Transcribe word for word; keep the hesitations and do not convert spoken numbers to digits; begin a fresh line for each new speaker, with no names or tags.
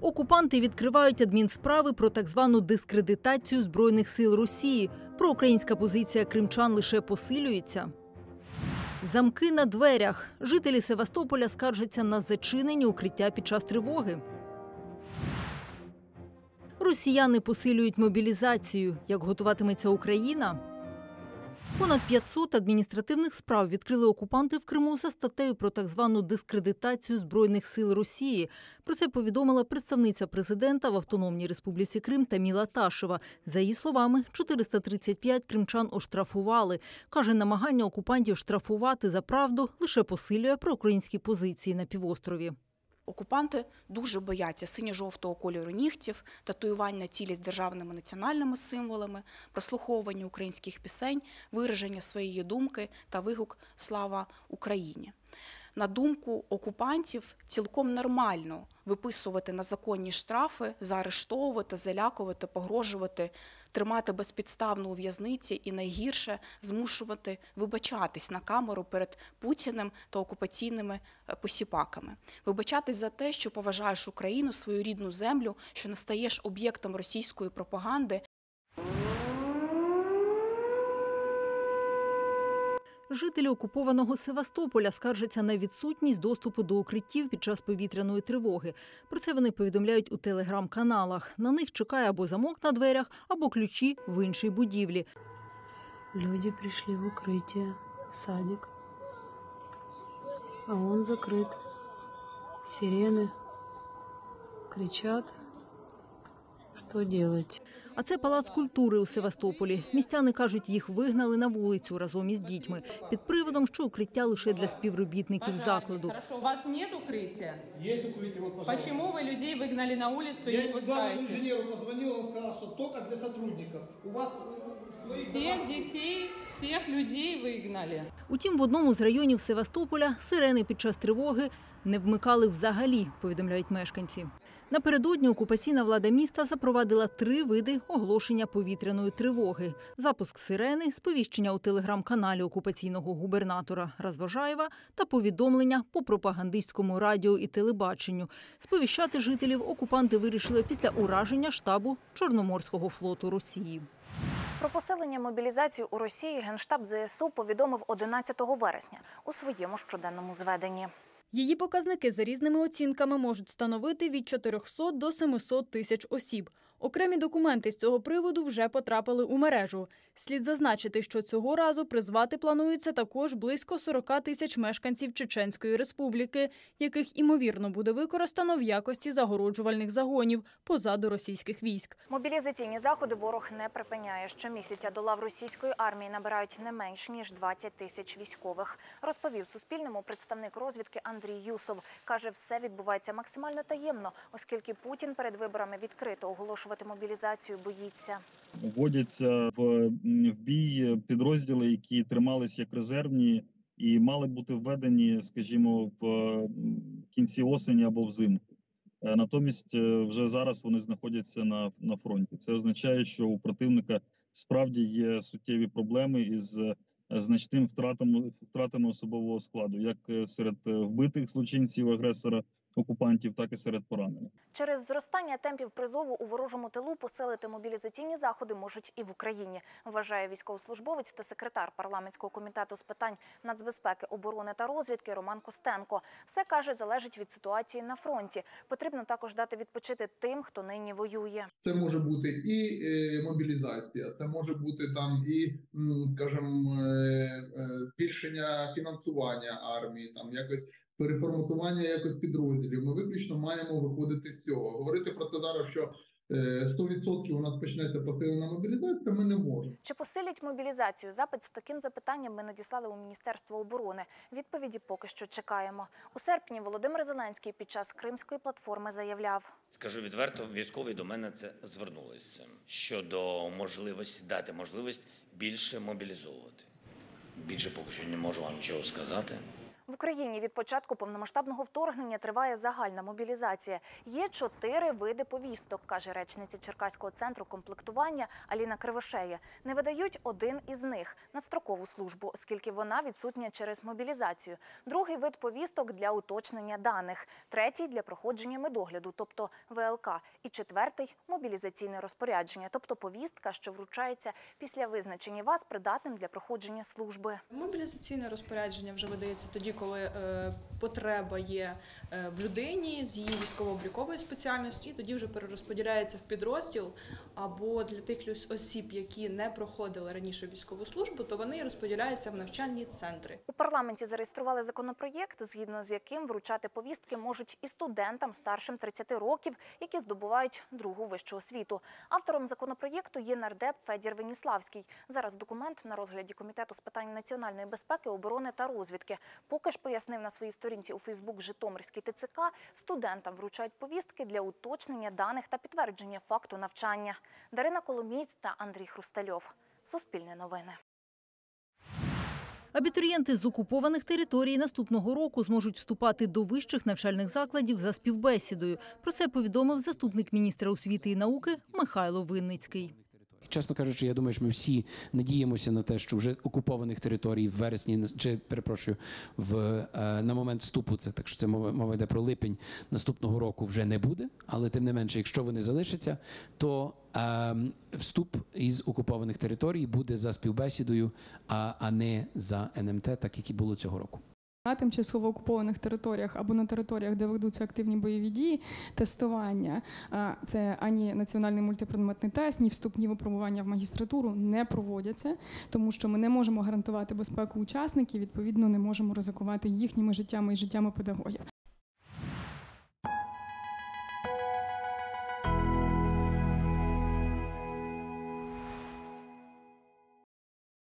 Окупанти відкривають адмінсправи про так звану дискредитацію Збройних сил Росії. Проукраїнська позиція кримчан лише посилюється. Замки на дверях. Жителі Севастополя скаржаться на зачинені укриття під час тривоги. Росіяни посилюють мобілізацію. Як готуватиметься Україна? Понад п'ятсот адміністративних справ відкрили окупанти в Криму за статтею про так звану дискредитацію Збройних сил Росії. Про це повідомила представниця президента в Автономній Республіці Крим Таміла Ташева. За її словами, чотириста тридцять п'ять кримчан оштрафували. Каже, намагання окупантів штрафувати за правду лише посилює проукраїнські позиції на півострові.
Окупанти дуже бояться синьо-жовтого кольору нігтів, татуювань на тілі з державними національними символами, прослуховування українських пісень, вираження своєї думки та вигук «Слава Україні». На думку окупантів, цілком нормально виписувати незаконні штрафи, заарештовувати, залякувати, погрожувати, тримати безпідставно у в'язниці і, найгірше, змушувати вибачатись на камеру перед Путіним та окупаційними посіпаками. Вибачатись за те, що поважаєш Україну, свою рідну землю, що не стаєш об'єктом російської пропаганди.
Жителі окупованого Севастополя скаржаться на відсутність доступу до укриттів під час повітряної тривоги. Про це вони повідомляють у телеграм-каналах. На них чекає або замок на дверях, або ключі в іншій будівлі.
Люди прийшли в укриття, в садик, а він закрит. Сирени кричать, що робити.
А це палац культури у Севастополі. Містяни кажуть, їх вигнали на вулицю разом із дітьми. Під приводом, що укриття лише для співробітників закладу.
Хорошо, у вас нет укриття? Є укриття, вот, пожалуйста. Чому ви людей вигнали на вулицю і не пускаєте? Я главному інженеру позвонив, він сказав, що тільки для сотрудників. У вас своїх... Всіх дітей, всіх людей вигнали.
Утім, в одному з районів Севастополя сирени під час тривоги не вмикали взагалі, повідомляють мешканці. Напередодні окупаційна влада міста запровадила три види оголошення повітряної тривоги. Запуск сирени, сповіщення у телеграм-каналі окупаційного губернатора Розважаєва та повідомлення по пропагандистському радіо і телебаченню. Сповіщати жителів окупанти вирішили після ураження штабу Чорноморського флоту Росії.
Про посилення мобілізації у Росії Генштаб зе ес у повідомив одинадцятого вересня у своєму щоденному зведенні.
Її показники за різними оцінками можуть становити від чотирьохсот до семисот тисяч осіб. Окремі документи з цього приводу вже потрапили у мережу. Слід зазначити, що цього разу призвати планується також близько сорока тисяч мешканців Чеченської Республіки, яких, імовірно, буде використано в якості загороджувальних загонів позаду російських військ.
Мобілізаційні заходи ворог не припиняє. Щомісяця до лав російської армії набирають не менш ніж двадцять тисяч військових. Розповів Суспільному представник розвідки Андрій Юсов. Каже, все відбувається максимально таємно, оскільки Путін перед виборами відкрито оголошувати мобілізацію боїться.
Вводяться в бій підрозділи, які тримались як резервні і мали бути введені, скажімо, в кінці осені або взимку. Натомість вже зараз вони знаходяться на, на фронті. Це означає, що у противника справді є суттєві проблеми із значним втратами, втратами особового складу, як серед вбитих злочинців-агресора, окупантів, так і серед поранених.
Через зростання темпів призову у ворожому тилу посилити мобілізаційні заходи можуть і в Україні, вважає військовослужбовець та секретар парламентського комітету з питань нацбезпеки, оборони та розвідки Роман Костенко. Все, каже, залежить від ситуації на фронті. Потрібно також дати відпочити тим, хто нині воює.
Це може бути і е, мобілізація, це може бути там і, скажімо, е, збільшення фінансування армії, там якось переформатування якось підрозділів. Ми виключно маємо виходити з цього. Говорити про це зараз, що сто відсотків у нас почнеться посилена мобілізація, ми не можемо.
Чи посилять мобілізацію? Запит з таким запитанням ми надіслали у Міністерство оборони. Відповіді поки що чекаємо. У серпні Володимир Зеленський під час Кримської платформи заявляв.
Скажу відверто, військові до мене це звернулися щодо можливості, дати можливість більше мобілізовувати. Більше поки що не можу вам нічого сказати.
В Україні від початку повномасштабного вторгнення триває загальна мобілізація. Є чотири види повісток, каже речниця Черкаського центру комплектування Аліна Кривошея. Не видають один із них – на строкову службу, оскільки вона відсутня через мобілізацію. Другий вид повісток – для уточнення даних. Третій – для проходження медогляду, тобто ве el ка. І четвертий – мобілізаційне розпорядження, тобто повістка, що вручається після визначення вас придатним для проходження служби.
Мобілізаційне розпорядження вже видається тоді, коли е, потреба є е, в людині з її військово-обліковою спеціальністю, і тоді вже перерозподіляється в підрозділ, або для тих осіб, які не проходили раніше військову службу, то вони розподіляються в навчальні центри.
У парламенті зареєстрували законопроєкт, згідно з яким вручати повістки можуть і студентам старшим тридцяти років, які здобувають другу вищу освіту. Автором законопроєкту є нардеп Федір Веніславський. Зараз документ на розгляді Комітету з питань національної безпеки, оборони та розвідки. Поки ж, пояснив на своїй сторінці у Фейсбук Житомирський те це ка, студентам вручають повістки для уточнення даних та підтвердження факту навчання. Дарина Коломієць та Андрій Хрустальов. Суспільне новини.
Абітурієнти з окупованих територій наступного року зможуть вступати до вищих навчальних закладів за співбесідою. Про це повідомив заступник міністра освіти і науки Михайло Винницький.
Чесно кажучи, я думаю, що ми всі надіємося на те, що вже окупованих територій в вересні, чи, перепрошую, в, на момент вступу, це так що це мова, мова йде про липень наступного року, вже не буде. Але тим не менше, якщо вони залишаться, то е, вступ із окупованих територій буде за співбесідою, а, а не за ен ем те, так як і було цього року.
На тимчасово окупованих територіях або на територіях, де ведуться активні бойові дії, тестування, це ані національний мультипредметний тест, ні вступні випробування в магістратуру не проводяться, тому що ми не можемо гарантувати безпеку учасників, відповідно не можемо ризикувати їхніми життями і життями педагогів.